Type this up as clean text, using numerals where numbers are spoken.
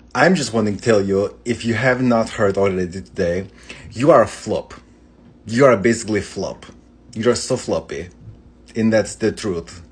I'm just wanting to tell you, if you have not heard already today, you are a flop. You are basically a flop. You are so floppy. And that's the truth.